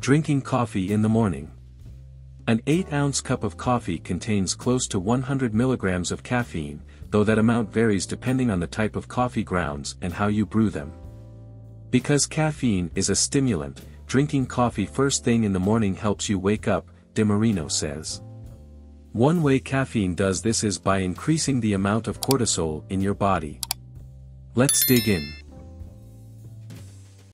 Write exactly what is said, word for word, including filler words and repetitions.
Drinking coffee in the morning. An eight ounce cup of coffee contains close to one hundred milligrams of caffeine, though that amount varies depending on the type of coffee grounds and how you brew them. Because caffeine is a stimulant, drinking coffee first thing in the morning helps you wake up, DeMarino says. One way caffeine does this is by increasing the amount of cortisol in your body. Let's dig in.